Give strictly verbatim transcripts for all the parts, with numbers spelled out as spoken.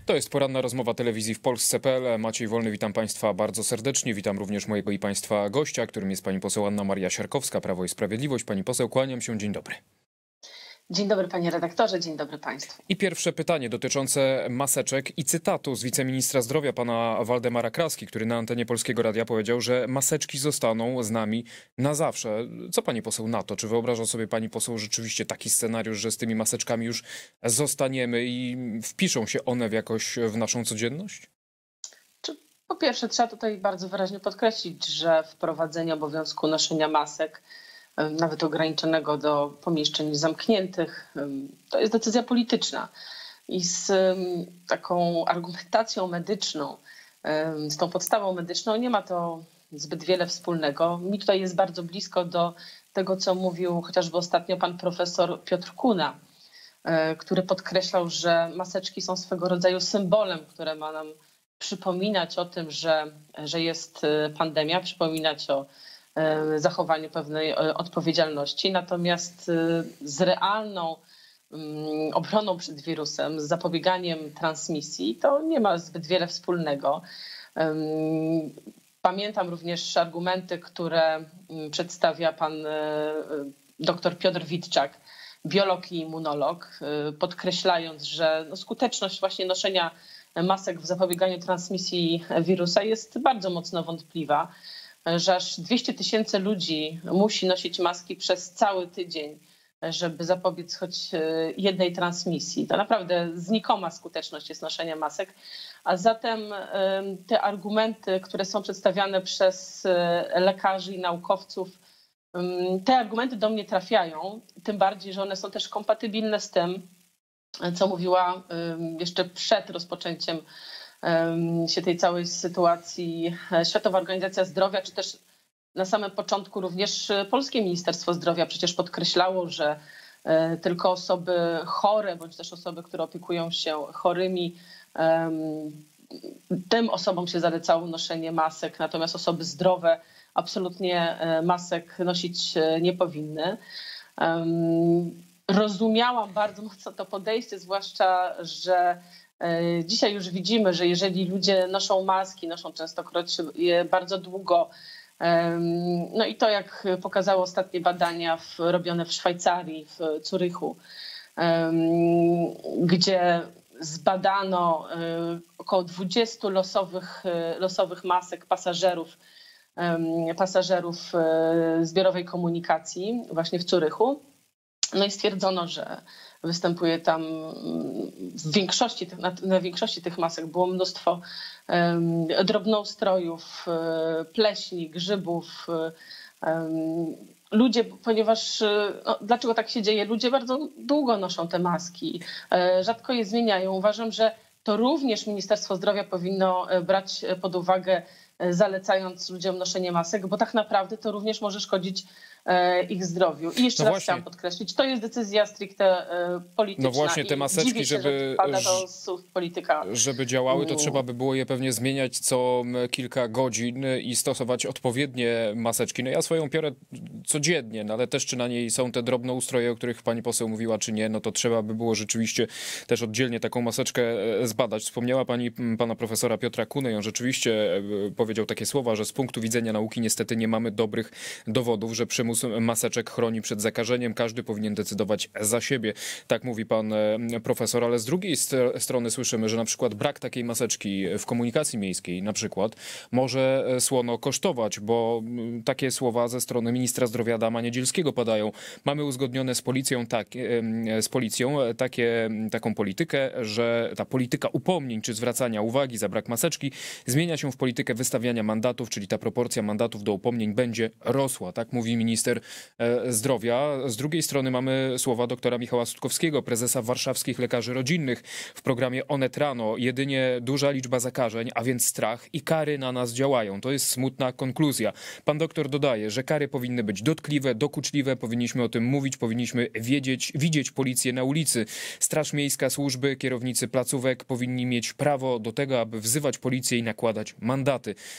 To jest poranna rozmowa telewizji w Polsce kropka pe el. Maciej Wolny, witam Państwa bardzo serdecznie. Witam również mojego i Państwa gościa, którym jest pani poseł Anna Maria Siarkowska, Prawo i Sprawiedliwość. Pani poseł, kłaniam się. Dzień dobry. Dzień dobry panie redaktorze, dzień dobry państwu. I pierwsze pytanie dotyczące maseczek i cytatu z wiceministra zdrowia pana Waldemara Kraski, który na antenie Polskiego Radia powiedział, że maseczki zostaną z nami na zawsze. Co pani poseł na to? Czy wyobraża sobie pani poseł rzeczywiście taki scenariusz, że z tymi maseczkami już zostaniemy i wpiszą się one w jakoś w naszą codzienność? Po pierwsze, trzeba tutaj bardzo wyraźnie podkreślić, że wprowadzenie obowiązku noszenia masek, nawet ograniczonego do pomieszczeń zamkniętych, to jest decyzja polityczna. I z taką argumentacją medyczną, z tą podstawą medyczną nie ma to zbyt wiele wspólnego. Mi tutaj jest bardzo blisko do tego, co mówił chociażby ostatnio pan profesor Piotr Kuna, który podkreślał, że maseczki są swego rodzaju symbolem, które ma nam przypominać o tym, że, że jest pandemia, przypominać o zachowaniu pewnej odpowiedzialności. Natomiast z realną obroną przed wirusem, z zapobieganiem transmisji, to nie ma zbyt wiele wspólnego. Pamiętam również argumenty, które przedstawia pan dr Piotr Witczak, biolog i immunolog, podkreślając, że no skuteczność właśnie noszenia masek w zapobieganiu transmisji wirusa jest bardzo mocno wątpliwa, że aż dwieście tysięcy ludzi musi nosić maski przez cały tydzień, żeby zapobiec choć jednej transmisji. To naprawdę znikoma skuteczność jest noszenia masek, a zatem te argumenty, które są przedstawiane przez lekarzy i naukowców, te argumenty do mnie trafiają, tym bardziej, że one są też kompatybilne z tym, co mówiła jeszcze przed rozpoczęciem się tej całej sytuacji Światowa Organizacja Zdrowia, czy też na samym początku również Polskie Ministerstwo Zdrowia przecież podkreślało, że tylko osoby chore, bądź też osoby, które opiekują się chorymi, tym osobom się zalecało noszenie masek, natomiast osoby zdrowe absolutnie masek nosić nie powinny. Rozumiałam bardzo mocno to podejście, zwłaszcza, że dzisiaj już widzimy, że jeżeli ludzie noszą maski, noszą częstokroć je bardzo długo, no i to jak pokazały ostatnie badania w, robione w Szwajcarii, w Zurychu, gdzie zbadano około dwudziestu losowych, losowych masek pasażerów, pasażerów zbiorowej komunikacji właśnie w Zurychu. No i stwierdzono, że występuje tam w większości, na, na większości tych masek było mnóstwo um, drobnoustrojów, um, pleśni, grzybów. Um, ludzie, ponieważ, no, dlaczego tak się dzieje? Ludzie bardzo długo noszą te maski, um, rzadko je zmieniają. Uważam, że to również Ministerstwo Zdrowia powinno brać pod uwagę, zalecając ludziom noszenie masek, bo tak naprawdę to również może szkodzić ich zdrowiu. I jeszcze no raz chciałam podkreślić, to jest decyzja stricte polityczna. No właśnie, te maseczki, się, żeby, że to z polityka. żeby działały, to trzeba by było je pewnie zmieniać co kilka godzin i stosować odpowiednie maseczki. No ja swoją piorę codziennie, no ale też czy na niej są te drobnoustroje, o których pani poseł mówiła, czy nie, no to trzeba by było rzeczywiście też oddzielnie taką maseczkę zbadać. Wspomniała pani pana profesora Piotra Kuny i on rzeczywiście powiedział takie słowa, że z punktu widzenia nauki niestety nie mamy dobrych dowodów, że przymus maseczek chroni przed zakażeniem. Każdy powinien decydować za siebie. Tak mówi pan profesor, ale z drugiej strony słyszymy, że na przykład brak takiej maseczki w komunikacji miejskiej na przykład może słono kosztować, bo takie słowa ze strony ministra zdrowia Adama Niedzielskiego padają. Mamy uzgodnione z policją, tak, z policją takie, taką politykę, że ta polityka upomnień czy zwracania uwagi za brak maseczki zmienia się w politykę wystawiania mandatów, czyli ta proporcja mandatów do upomnień będzie rosła. Tak mówi minister zdrowia. Z drugiej strony mamy słowa doktora Michała Sutkowskiego, prezesa Warszawskich Lekarzy Rodzinnych w programie Onet Rano. Jedynie duża liczba zakażeń, a więc strach i kary na nas działają. To jest smutna konkluzja. Pan doktor dodaje, że kary powinny być dotkliwe, dokuczliwe, powinniśmy o tym mówić, powinniśmy wiedzieć, widzieć policję na ulicy. Straż Miejska, służby, kierownicy placówek powinni mieć prawo do tego, aby wzywać policję i nakładać mandaty.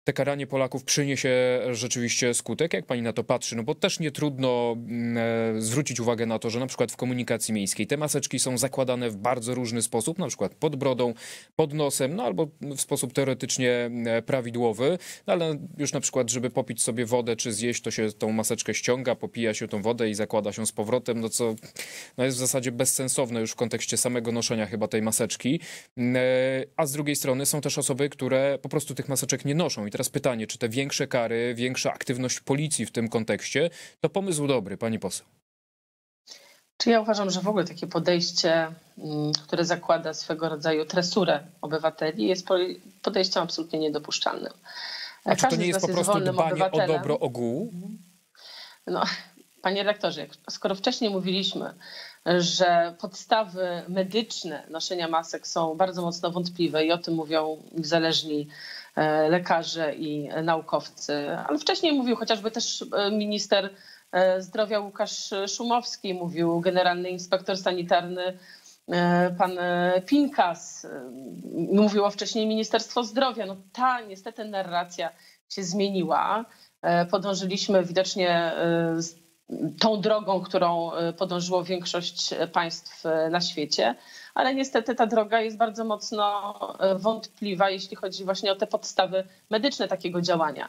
te karanie Polaków przyniesie rzeczywiście skutek? Jak pani na to patrzy? No bo też nie trudno e, zwrócić uwagę na to, że na przykład w komunikacji miejskiej te maseczki są zakładane w bardzo różny sposób, na przykład pod brodą, pod nosem, no albo w sposób teoretycznie prawidłowy, no ale już na przykład, żeby popić sobie wodę czy zjeść, to się tą maseczkę ściąga, popija się tą wodę i zakłada się z powrotem, no co no jest w zasadzie bezsensowne już w kontekście samego noszenia chyba tej maseczki. A z drugiej strony są też osoby, które po prostu tych maseczek nie noszą. I teraz pytanie, czy te większe kary, większa aktywność policji w tym kontekście, to pomysł dobry, pani poseł? Czy ja uważam, że w ogóle takie podejście, które zakłada swego rodzaju tresurę obywateli, jest podejściem absolutnie niedopuszczalnym. A czy to nie jest po prostu dbanie o dobro ogółu? No, panie redaktorze, skoro wcześniej mówiliśmy, że podstawy medyczne noszenia masek są bardzo mocno wątpliwe i o tym mówią niezależni lekarze i naukowcy, ale wcześniej mówił chociażby też minister zdrowia Łukasz Szumowski, mówił generalny inspektor sanitarny pan Pinkas, mówiło wcześniej Ministerstwo Zdrowia. No ta niestety narracja się zmieniła. Podążyliśmy widocznie tą drogą, którą podążyło większość państw na świecie, ale niestety ta droga jest bardzo mocno wątpliwa, jeśli chodzi właśnie o te podstawy medyczne takiego działania.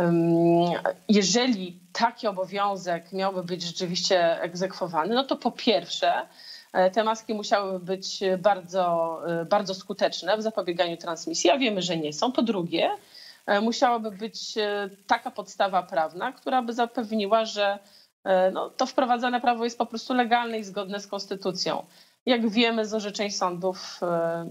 Jeżeli taki obowiązek miałby być rzeczywiście egzekwowany, no to po pierwsze te maski musiały być bardzo, bardzo skuteczne w zapobieganiu transmisji, a wiemy, że nie są. Po drugie, musiałaby być taka podstawa prawna, która by zapewniła, że no, to wprowadzane prawo jest po prostu legalne i zgodne z konstytucją. Jak wiemy z orzeczeń sądów,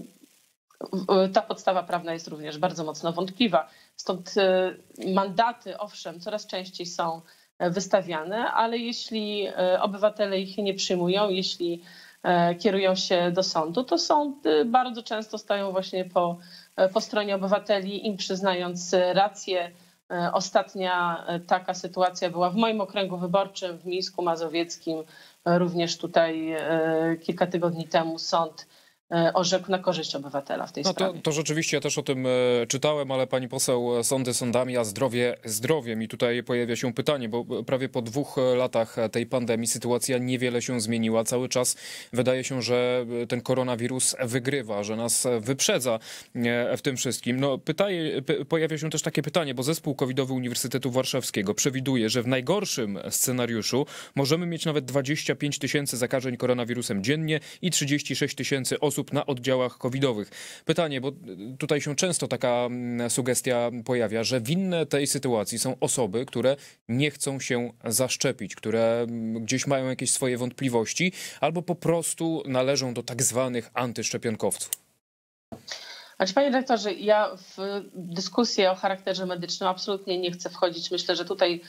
ta podstawa prawna jest również bardzo mocno wątpliwa. Stąd mandaty, owszem, coraz częściej są wystawiane, ale jeśli obywatele ich nie przyjmują, jeśli kierują się do sądu, to sądy bardzo często stają właśnie po, po stronie obywateli, im przyznając rację. Ostatnia taka sytuacja była w moim okręgu wyborczym w Mińsku Mazowieckim. Również tutaj kilka tygodni temu sąd orzekł na korzyść obywatela w tej no sprawie. To, to rzeczywiście ja też o tym czytałem, ale pani poseł, sądy sądami, a zdrowie zdrowiem. I tutaj pojawia się pytanie, bo prawie po dwóch latach tej pandemii sytuacja niewiele się zmieniła. Cały czas wydaje się, że ten koronawirus wygrywa, że nas wyprzedza w tym wszystkim. No, pytaje, pojawia się też takie pytanie, bo zespół covidowy Uniwersytetu Warszawskiego przewiduje, że w najgorszym scenariuszu możemy mieć nawet dwadzieścia pięć tysięcy zakażeń koronawirusem dziennie i trzydzieści sześć tysięcy osób na oddziałach covidowych. Pytanie, bo tutaj się często taka sugestia pojawia, że winne tej sytuacji są osoby, które nie chcą się zaszczepić, które gdzieś mają jakieś swoje wątpliwości albo po prostu należą do tak zwanych antyszczepionkowców. Znaczy, panie dyrektorze, ja w dyskusję o charakterze medycznym absolutnie nie chcę wchodzić. Myślę, że tutaj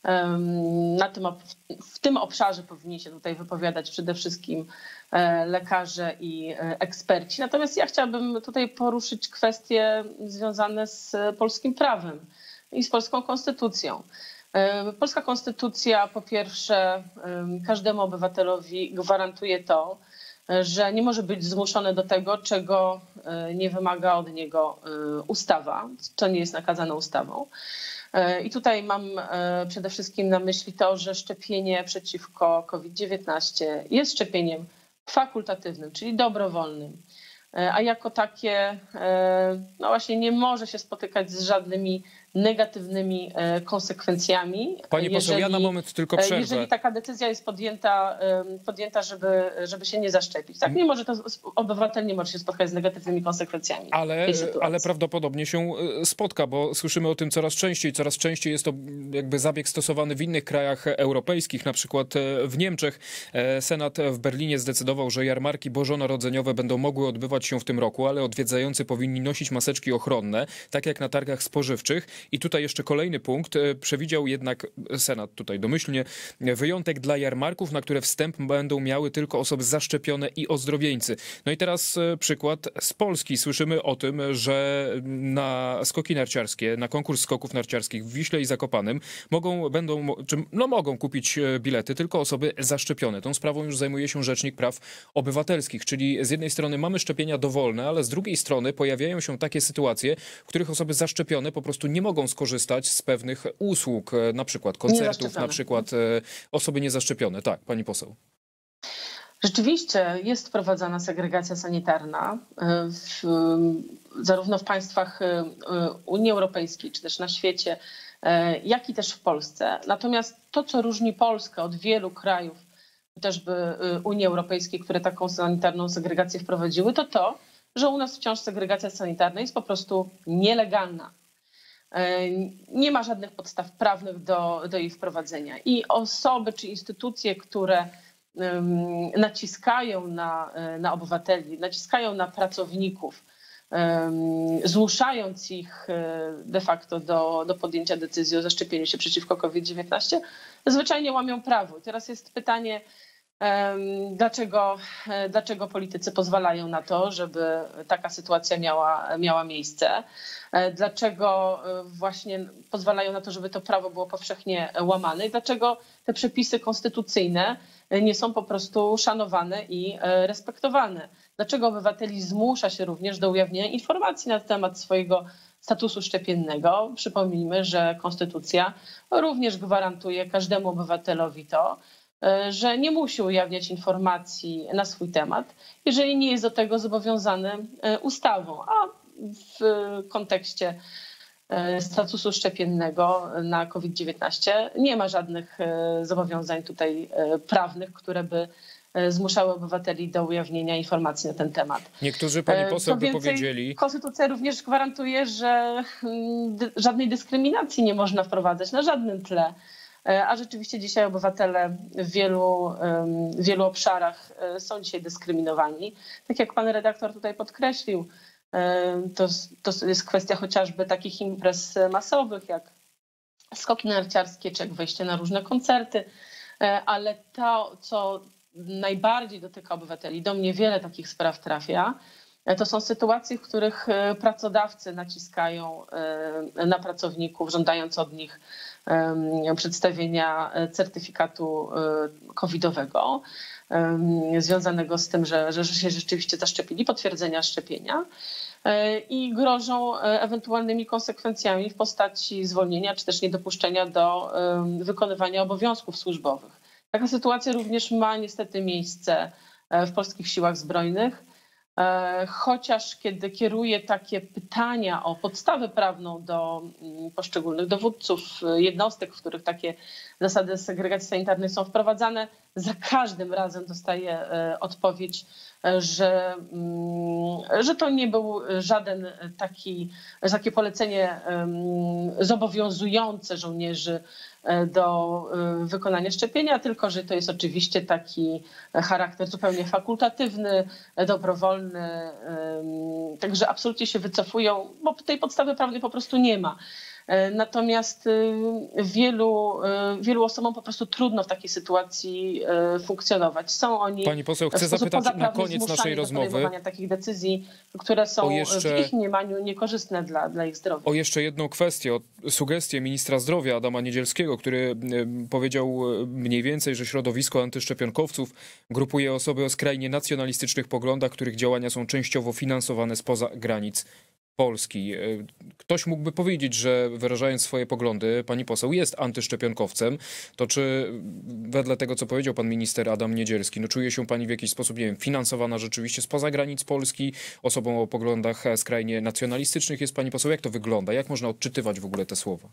na tym, w tym obszarze powinni się tutaj wypowiadać przede wszystkim lekarze i eksperci. Natomiast ja chciałabym tutaj poruszyć kwestie związane z polskim prawem i z polską konstytucją. Polska konstytucja po pierwsze każdemu obywatelowi gwarantuje to, że nie może być zmuszony do tego, czego nie wymaga od niego ustawa, co nie jest nakazane ustawą. I tutaj mam przede wszystkim na myśli to, że szczepienie przeciwko COVID dziewiętnaście jest szczepieniem fakultatywnym, czyli dobrowolnym, a jako takie no właśnie nie może się spotykać z żadnymi negatywnymi konsekwencjami. Pani poseł, jeżeli, ja na moment tylko przerwę. Jeżeli taka decyzja jest podjęta, podjęta żeby, żeby się nie zaszczepić. Tak, nie może to, obywatel nie może się spotkać z negatywnymi konsekwencjami. Ale, ale prawdopodobnie się spotka, bo słyszymy o tym coraz częściej. Coraz częściej jest to jakby zabieg stosowany w innych krajach europejskich, na przykład w Niemczech. Senat w Berlinie zdecydował, że jarmarki bożonarodzeniowe będą mogły odbywać się w tym roku, ale odwiedzający powinni nosić maseczki ochronne, tak jak na targach spożywczych. I tutaj jeszcze kolejny punkt. Przewidział jednak Senat tutaj domyślnie wyjątek dla jarmarków, na które wstęp będą miały tylko osoby zaszczepione i ozdrowieńcy. No i teraz przykład z Polski. Słyszymy o tym, że na skoki narciarskie, na konkurs skoków narciarskich w Wiśle i Zakopanem mogą, będą, czy, no mogą kupić bilety tylko osoby zaszczepione. Tą sprawą już zajmuje się Rzecznik Praw Obywatelskich, czyli z jednej strony mamy szczepienia dowolne, ale z drugiej strony pojawiają się takie sytuacje, w których osoby zaszczepione po prostu nie mogą skorzystać z pewnych usług, na przykład koncertów, na przykład osoby niezaszczepione. Tak, pani poseł. Rzeczywiście jest wprowadzana segregacja sanitarna w, zarówno w państwach Unii Europejskiej, czy też na świecie, jak i też w Polsce. Natomiast to, co różni Polskę od wielu krajów, chociażby Unii Europejskiej, które taką sanitarną segregację wprowadziły, to to, że u nas wciąż segregacja sanitarna jest po prostu nielegalna. Nie ma żadnych podstaw prawnych do, do jej wprowadzenia. I osoby czy instytucje, które naciskają na, na obywateli, naciskają na pracowników, zmuszając ich de facto do, do podjęcia decyzji o zaszczepieniu się przeciwko COVID dziewiętnaście, zwyczajnie łamią prawo. I teraz jest pytanie, dlaczego, dlaczego politycy pozwalają na to, żeby taka sytuacja miała, miała miejsce? Dlaczego właśnie pozwalają na to, żeby to prawo było powszechnie łamane? I dlaczego te przepisy konstytucyjne nie są po prostu szanowane i respektowane? Dlaczego obywateli zmusza się również do ujawnienia informacji na temat swojego statusu szczepiennego? Przypomnijmy, że konstytucja również gwarantuje każdemu obywatelowi to, że nie musi ujawniać informacji na swój temat, jeżeli nie jest do tego zobowiązany ustawą. A w kontekście statusu szczepiennego na COVID dziewiętnaście nie ma żadnych zobowiązań tutaj prawnych, które by zmuszały obywateli do ujawnienia informacji na ten temat. Niektórzy, pani poseł, by powiedzieli... Konstytucja również gwarantuje, że żadnej dyskryminacji nie można wprowadzać na żadnym tle. A rzeczywiście dzisiaj obywatele w wielu, w wielu obszarach są dzisiaj dyskryminowani. Tak jak pan redaktor tutaj podkreślił, to, to jest kwestia chociażby takich imprez masowych jak skoki narciarskie czy jak wejście na różne koncerty, ale to, co najbardziej dotyka obywateli, do mnie wiele takich spraw trafia, to są sytuacje, w których pracodawcy naciskają na pracowników, żądając od nich przedstawienia certyfikatu covidowego związanego z tym, że, że się rzeczywiście zaszczepili, potwierdzenia szczepienia i grożą ewentualnymi konsekwencjami w postaci zwolnienia czy też niedopuszczenia do wykonywania obowiązków służbowych. Taka sytuacja również ma niestety miejsce w polskich siłach zbrojnych. Chociaż kiedy kieruje takie pytania o podstawę prawną do poszczególnych dowódców jednostek, w których takie zasady segregacji sanitarnej są wprowadzane, za każdym razem dostaje odpowiedź, że, że to nie był żaden taki, takie polecenie zobowiązujące żołnierzy do wykonania szczepienia, tylko że to jest oczywiście taki charakter zupełnie fakultatywny, dobrowolny. Także absolutnie się wycofują, bo tej podstawy prawnej po prostu nie ma. Natomiast wielu, wielu osobom po prostu trudno w takiej sytuacji funkcjonować. Są oni Pani poseł, chcę zapytać na koniec naszej rozmowy takich decyzji, które są jeszcze, w ich mniemaniu niekorzystne dla, dla ich zdrowia. O jeszcze jedną kwestię, o sugestię ministra zdrowia Adama Niedzielskiego, który powiedział mniej więcej, że środowisko antyszczepionkowców grupuje osoby o skrajnie nacjonalistycznych poglądach, których działania są częściowo finansowane spoza granic Polski. Ktoś mógłby powiedzieć, że wyrażając swoje poglądy, pani poseł jest antyszczepionkowcem. To czy wedle tego, co powiedział pan minister Adam Niedzielski, no czuje się pani w jakiś sposób, nie wiem, finansowana rzeczywiście spoza granic Polski, osobą o poglądach skrajnie nacjonalistycznych jest pani poseł? Jak to wygląda? Jak można odczytywać w ogóle te słowa?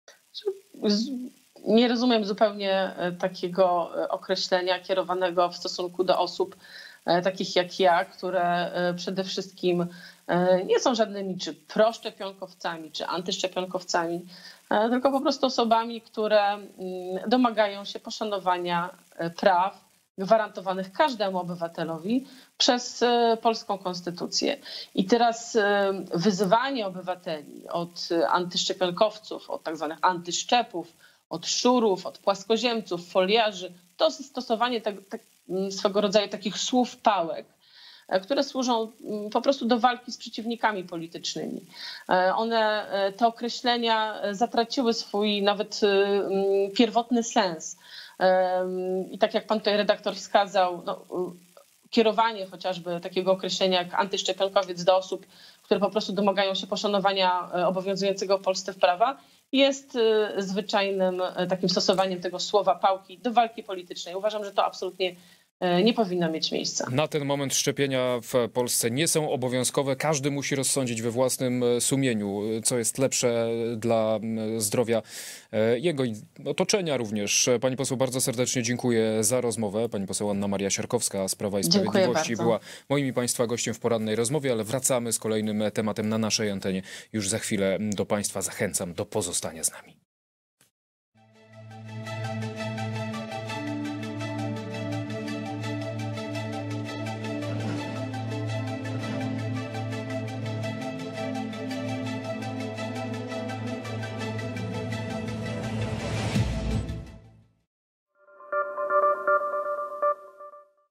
Nie rozumiem zupełnie takiego określenia kierowanego w stosunku do osób takich jak ja, które przede wszystkim nie są żadnymi czy proszczepionkowcami, czy antyszczepionkowcami, tylko po prostu osobami, które domagają się poszanowania praw gwarantowanych każdemu obywatelowi przez polską konstytucję. I teraz wyzywanie obywateli od antyszczepionkowców, od tak zwanych antyszczepów, od szurów, od płaskoziemców, foliarzy, to jest stosowanie tak, tak, swego rodzaju takich słów pałek, które służą po prostu do walki z przeciwnikami politycznymi. One, te określenia zatraciły swój nawet pierwotny sens. I tak jak pan tutaj redaktor wskazał, no, kierowanie chociażby takiego określenia jak antyszczepionkowiec do osób, które po prostu domagają się poszanowania obowiązującego w Polsce prawa, jest zwyczajnym takim stosowaniem tego słowa pałki do walki politycznej. Uważam, że to absolutnie nie powinno mieć miejsca. Na ten moment szczepienia w Polsce nie są obowiązkowe. Każdy musi rozsądzić we własnym sumieniu, co jest lepsze dla zdrowia jego i otoczenia również. Pani poseł, bardzo serdecznie dziękuję za rozmowę. Pani poseł Anna Maria Siarkowska z Prawa i Sprawiedliwości była moim i Państwa gościem w porannej rozmowie, ale wracamy z kolejnym tematem na naszej antenie już za chwilę do Państwa. Zachęcam do pozostania z nami.